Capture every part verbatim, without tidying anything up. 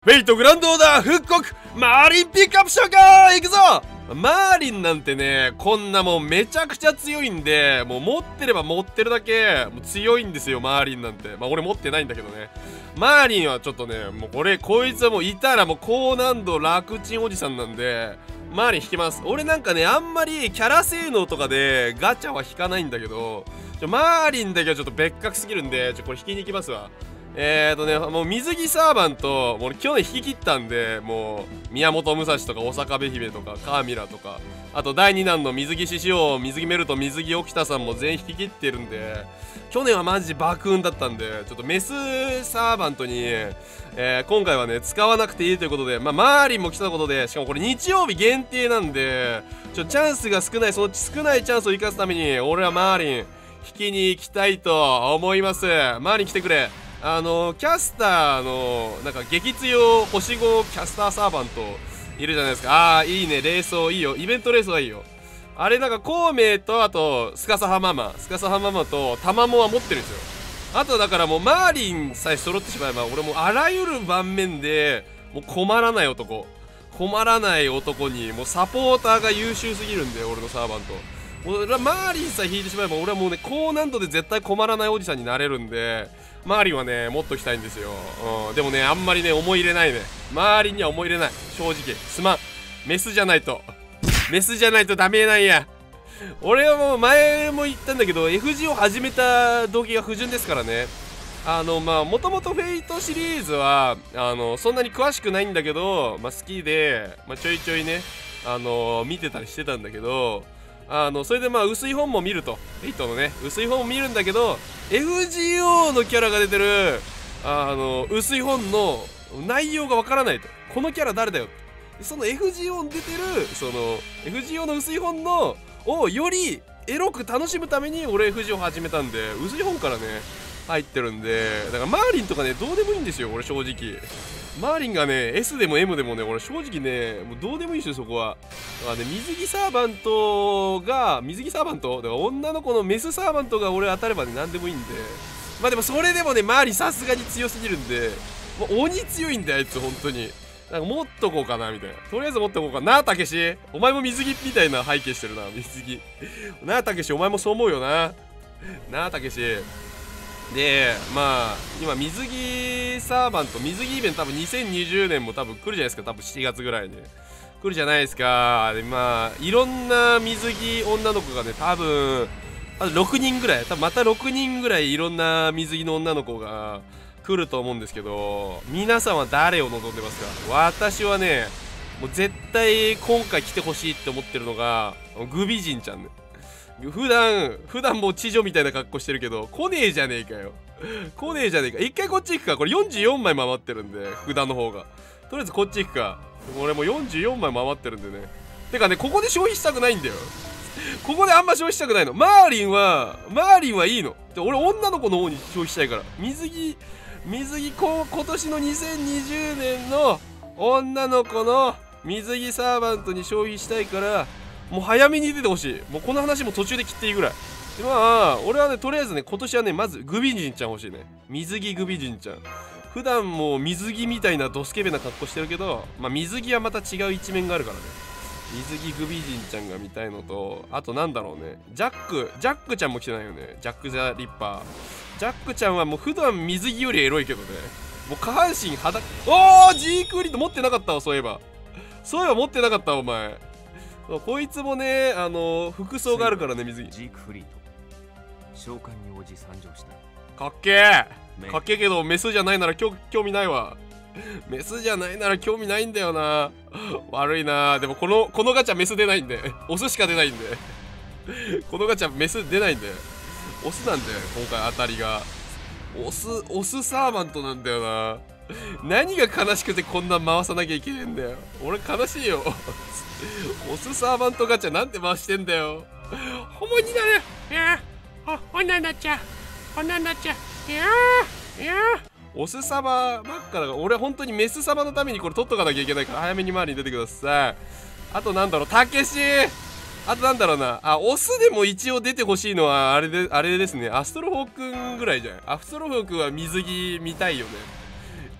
フェイトグランドオーダー復刻マーリンピックアップしようか。いくぞ。マーリンなんてね、こんなもんめちゃくちゃ強いんで、もう持ってれば持ってるだけもう強いんですよ、マーリンなんて。まあ俺持ってないんだけどね。マーリンはちょっとね、もうこれ、こいつはもういたらもう高難度楽ちんおじさんなんで、マーリン引きます。俺なんかね、あんまりキャラ性能とかでガチャは引かないんだけど、ちょマーリンだけはちょっと別格すぎるんで、ちょこれ引きに行きますわ。えーとね、もう水着サーバント、もう去年引き切ったんで、もう、宮本武蔵とか、大阪部姫とか、カーミラとか、あとだいにだんの水着獅子王、水着メルト、水着沖田さんも全員引き切ってるんで、去年はマジ爆運だったんで、ちょっとメスサーバントに、えー、今回はね、使わなくていいということで、まあ、マーリンも来たことで、しかもこれ日曜日限定なんで、ちょ、チャンスが少ない、その少ないチャンスを生かすために、俺はマーリン、引きに行きたいと思います。マーリン来てくれ。あのキャスターのなんか激強星ごキャスターサーバントいるじゃないですか。ああーいいね、レースいいよ、イベントレースはいいよ。あれなんか孔明とあとスカサハママスカサハママとタマモは持ってるんですよ。あとだからもうマーリンさえ揃ってしまえば俺もうあらゆる盤面でもう困らない男困らない男にもうサポーターが優秀すぎるんで、俺のサーバント俺はマーリンさえ引いてしまえば俺はもうね高難度で絶対困らないおじさんになれるんで、マーリンはね持っときたいんですよ、うん、でもねあんまりね思い入れないね。マーリンには思い入れない、正直すまん。メスじゃないとメスじゃないとダメなんや。俺はもう前も言ったんだけど エフジー を始めた動機が不純ですからね。あのまあもともとフェイトシリーズはあのそんなに詳しくないんだけど、まあ、好きで、まあ、ちょいちょいねあの見てたりしてたんだけど、あのそれでまあ薄い本も見ると、フェイトのね薄い本も見るんだけど エフジーオー のキャラが出てるあの薄い本の内容がわからないと、このキャラ誰だよ、その エフジーオー に出てるその エフジーオー の薄い本のをよりエロく楽しむために俺 エフジーオー 始めたんで、薄い本からね入ってるんで、だからマーリンとかねどうでもいいんですよ俺正直。マーリンがね エス でも エム でもね俺正直ねもうどうでもいいんですよそこは。だからね水着サーバントが水着サーバントだから女の子のメスサーバントが俺当たればね何でもいいんで、まあでもそれでもねマーリンさすがに強すぎるんで、もう鬼強いんだよあいつ本当に。なんか持っとこうかなみたいな、とりあえず持っとこうかな。たけしお前も水着みたいな背景してるな水着なあたけしお前もそう思うよななあたけしで、まあ今水着サーバント水着イベント多分にせんにじゅうねんも多分来るじゃないですか、多分しちがつぐらいで来るじゃないですか。でまあいろんな水着女の子がね多分あとろくにんぐらい多分またろくにんぐらいいろんな水着の女の子が来ると思うんですけど、皆さんは誰を望んでますか？私はねもう絶対今回来てほしいって思ってるのがグビジンちゃんね。普段普段もう知女みたいな格好してるけど来ねえじゃねえかよ来ねえじゃねえか。一回こっち行くか。これよんじゅうよんまい回ってるんで札の方がとりあえずこっち行くか。俺もうよんじゅうよんまい回ってるんでね。てかねここで消費したくないんだよここであんま消費したくないの。マーリンはマーリンはいいの。で俺女の子の方に消費したいから。水着水着こ今年のにせんにじゅうねんの女の子の水着サーバントに消費したいから、もう早めに出てほしい。もうこの話も途中で切っていいぐらい。でまあ俺はねとりあえずね今年はねまずグビジンちゃん欲しいね。水着グビジンちゃん。普段もう水着みたいなドスケベな格好してるけど、まあ水着はまた違う一面があるからね。水着グビジンちゃんが見たいのと、あとなんだろうね、ジャックジャックちゃんも来てないよね。ジャック・ザ・リッパージャックちゃんはもう普段水着よりエロいけどね。もう下半身裸。おージークリット持ってなかったわ。そういえばそういえば持ってなかったわお前。こいつもねあのー、服装があるからね水着。 ジークフリート召喚に応じ参上した。 かっけーかっけーけどメスじゃないなら興味ないわ。メスじゃないなら興味ないんだよな。悪いな。でもこのこのガチャメス出ないんでオスしか出ないんでこのガチャメス出ないんでオスなんだよ今回当たりが。オスオスサーバントなんだよな。何が悲しくてこんな回さなきゃいけねえんだよ俺。悲しいよオスサーバントガチャなんて回してんだよ。ホモになる。いやー女になっちゃう女になっちゃう。いやーいやーオスサバばっかだから俺本当にメスサバのためにこれ取っとかなきゃいけないから早めに周りに出てください。あとなんだろうたけし、あとなんだろうなあオスでも一応出てほしいのはあれであれですね。アストロフォーくんぐらいじゃん。アストロフォーくんは水着見たいよね。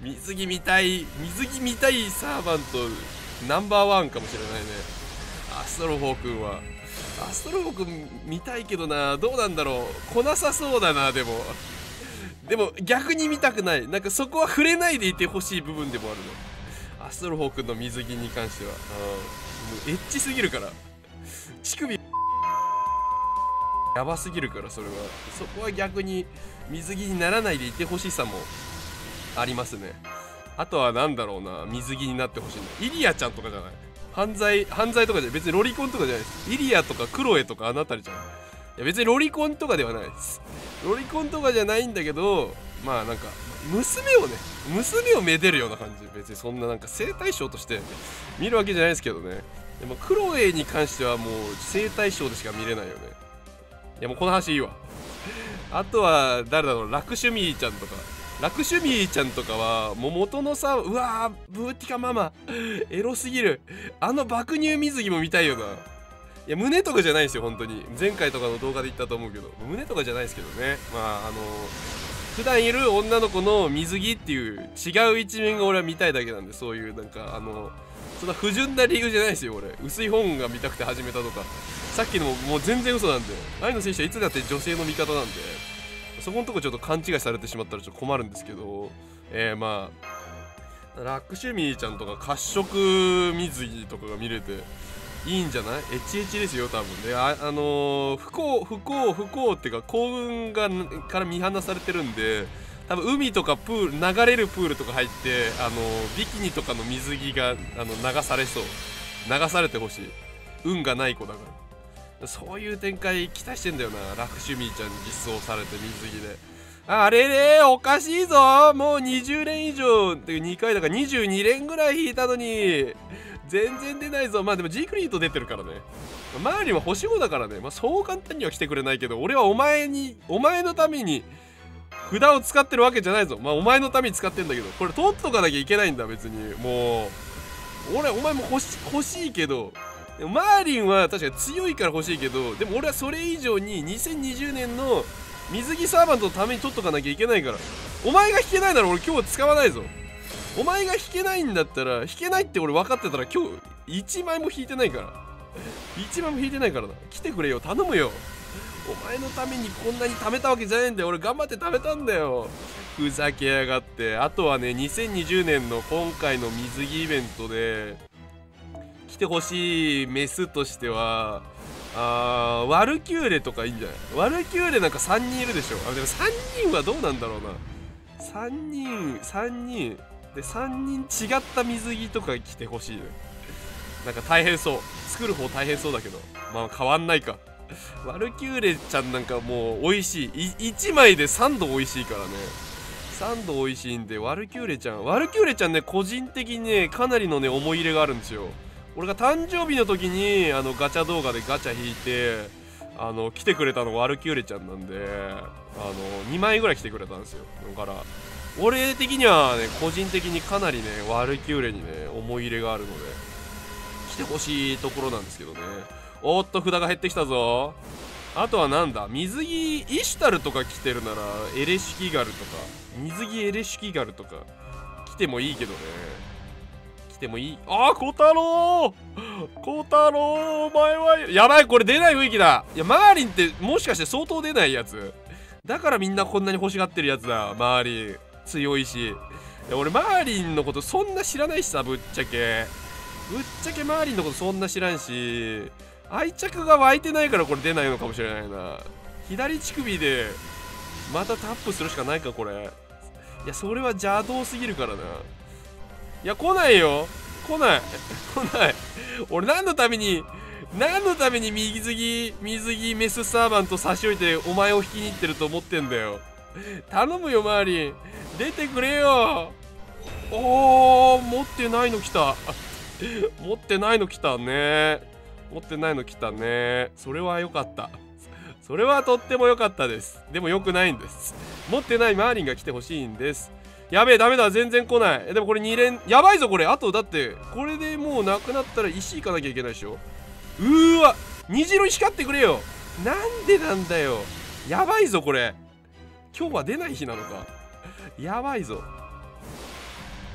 水着見たい、水着見たいサーバントナンバーワンかもしれないね。アストロフォー君は。アストロフォー君見たいけどな、どうなんだろう。来なさそうだな、でも。でも逆に見たくない。なんかそこは触れないでいてほしい部分でもあるの。アストロフォー君の水着に関しては。うん。もうエッチすぎるから。乳首やばすぎるから、それは。そこは逆に水着にならないでいてほしさもありますね。あとはなんだろうな、水着になってほしいの。イリアちゃんとかじゃない。犯罪、犯罪とかじゃ別にロリコンとかじゃないです。イリアとかクロエとかあのあたりじゃない。いや別にロリコンとかではないです。ロリコンとかじゃないんだけど、まあなんか、娘をね、娘をめでるような感じ。別にそんななんか性対象として見るわけじゃないですけどね。でもクロエに関してはもう性対象でしか見れないよね。いやもうこの話いいわ。あとは誰だろう、ラクシュミーちゃんとか。ラクシュミーちゃんとかはもう元のさ、うわーブーティカママエロすぎる。あの爆乳水着も見たいよな。いや胸とかじゃないですよ本当に。前回とかの動画で言ったと思うけど、胸とかじゃないですけどね。まああの普段いる女の子の水着っていう違う一面が俺は見たいだけなんで、そういうなんかあのそんな不純な理由じゃないですよ俺。薄い本が見たくて始めたとか、さっきのももう全然嘘なんで、愛の選手はいつだって女性の味方なんで、そこのとこちょっと勘違いされてしまったらちょっと困るんですけど、えー、まあラクシュミーちゃんとか褐色水着とかが見れていいんじゃない？エチエチですよ多分ね。あ、あのー、不幸不幸不幸っていうか幸運がから見放されてるんで、多分海とかプール、流れるプールとか入って、あのー、ビキニとかの水着があの流されそう。流されてほしい。運がない子だから。そういう展開期待してんだよな。ラクシュミーちゃんに実装されて水着で。あれれおかしいぞ。もうにじゅう連以上っていうにかいだからにじゅうに連ぐらい引いたのに全然出ないぞ。まあでもジークリート出てるからね。周りは星ごだからね。まあそう簡単には来てくれないけど、俺はお前にお前のために札を使ってるわけじゃないぞ。まあお前のために使ってんだけど、これ取っとかなきゃいけないんだ別に。もう俺お前も欲し欲しいけど、でもマーリンは確かに強いから欲しいけど、でも俺はそれ以上ににせんにじゅうねんの水着サーバントのために取っとかなきゃいけないから。お前が引けないなら俺今日使わないぞ。お前が引けないんだったら、引けないって俺分かってたら今日いちまいも引いてないから。いちまいも引いてないからな。来てくれよ、頼むよ。お前のためにこんなに貯めたわけじゃないんだよ。俺頑張って貯めたんだよ。ふざけやがって。あとはね、にせんにじゅうねんの今回の水着イベントで来てほしいメスとしては、あーワルキューレとかいいんじゃない？ワルキューレなんかさんにんいるでしょ。あ、でもさんにんはどうなんだろうな。さんにんさんにんでさんにん違った水着とか着てほしいね。なんか大変そう。作る方大変そうだけど、まあ変わんないか。ワルキューレちゃんなんかもう美味しい。いいちまいでさんど美味しいからね。さんど美味しいんで、ワルキューレちゃんワルキューレちゃんね、個人的にねかなりのね思い入れがあるんですよ。俺が誕生日の時にあのガチャ動画でガチャ引いてあの来てくれたのがワルキューレちゃんなんで、あのにまいぐらい来てくれたんですよ。だから俺的にはね個人的にかなりねワルキューレにね思い入れがあるので来てほしいところなんですけどね。おっと札が減ってきたぞ。あとはなんだ、水着イシュタルとか来てるならエレシュキガルとか水着エレシュキガルとか来てもいいけどね。来てもいい。あー、小太郎小太郎お前はやばい。これ出ない雰囲気だ。いやマーリンってもしかして相当出ないやつだからみんなこんなに欲しがってるやつだ。マーリン強いし。いや俺マーリンのことそんな知らないしさ、ぶっちゃけぶっちゃけマーリンのことそんな知らんし、愛着が湧いてないからこれ出ないのかもしれないな。左乳首でまたタップするしかないかこれ。いやそれは邪道すぎるからな。いや来ないよ、来ない来ない。俺何のために何のために水着水着メスサーバント差し置いてお前を引きに行ってると思ってんだよ。頼むよマーリン出てくれよ。おー、持ってないの来た持ってないの来たね。持ってないの来たね。それは良かった。それはとっても良かったです。でも良くないんです。持ってないマーリンが来てほしいんです。やべえ、ダメだ、全然来ない。でもこれに連やばいぞこれ。あとだってこれでもうなくなったら石行かなきゃいけないでしょ。うーわ、虹色に光ってくれよ。なんでなんだよ。やばいぞこれ。今日は出ない日なのか。やばいぞ。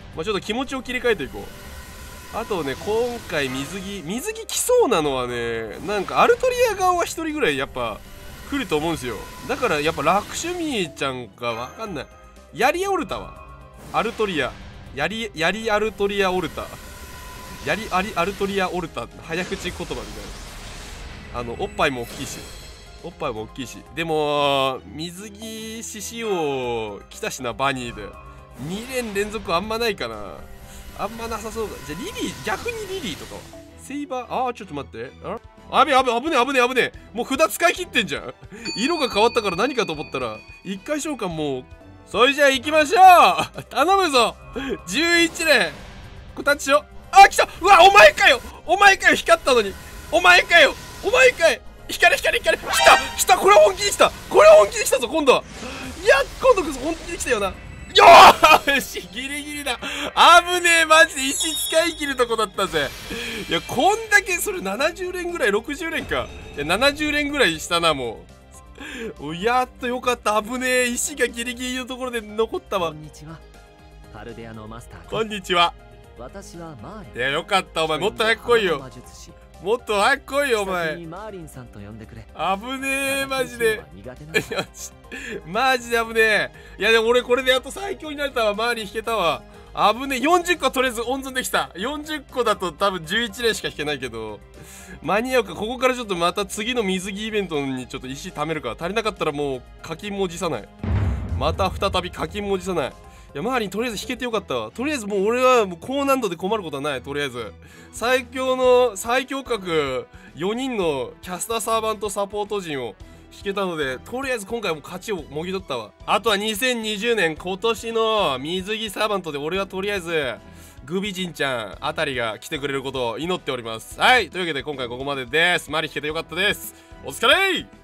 まあ、ちょっと気持ちを切り替えていこう。あとね、今回水着水着来そうなのはね、なんかアルトリア側はひとりぐらいやっぱ来ると思うんですよ。だからやっぱラクシュミーちゃんかわかんない。ヤリオルタはアルトリア、ヤリヤリアルトリアオルタ、ヤリアリアルトリアオルタ、早口言葉みたいな。あのおっぱいも大きいし、おっぱいも大きいし、でも水着獅子王来たしな、バニーでに連連続あんまないかな。あんまなさそうだ。じゃあリリー、逆にリリーとかはセイバー、あーちょっと待って、ああべあべ、危ねえ危ねえ危ねえ、もう札使い切ってんじゃん。色が変わったから何かと思ったら一回召喚。もうそれじゃあ行きましょう、頼むぞ。じゅういち連こたちしよ。あ、来た。うわ、お前かよ、お前かよ、光ったのに、お前かよ、お前かよ、光光光来た来た、これは本気に来た、これは本気に来たぞ。今度は、いや、今度こそ本気に来たよな。よーし、ギリギリだ。危ねえ、マジで石使い切るとこだったぜ。いや、こんだけ、それななじゅう連ぐらい、ろくじゅう連か。いや、ななじゅう連ぐらいしたな、もう。やっとよかった。危ねえ、石がギリギリのところで残ったわ。 こんにちは。パルデアのマスター。 こんにちは。 私はマーリン。 いや、よかった。お前、もっと早く来いよ。もっと早く来いよ、お前。 マーリンさんと呼んでくれ。 危ねえ、マジで。マジで危ねえ。いや、でも俺これでやっと最強になれたわ。マーリン引けたわ。危ねえ。よんじゅっことりあえず温存できた。よんじゅっこだと多分じゅういち連しか引けないけど、間に合うか。ここからちょっとまた次の水着イベントにちょっと石貯めるか。足りなかったらもう課金も辞さない。また再び課金も辞さない。いや、マーリンとりあえず引けてよかったわ。とりあえずもう俺はもう高難度で困ることはない。とりあえず最強の最強格よにんのキャスターサーバントサポート陣を引けたので、とりあえず今回も勝ちをもぎ取ったわ。あとはにせんにじゅう年今年の水着サーバントで俺はとりあえずグビジンちゃんあたりが来てくれることを祈っております。はい、というわけで今回ここまでです。マリ引けてよかったです。お疲れ。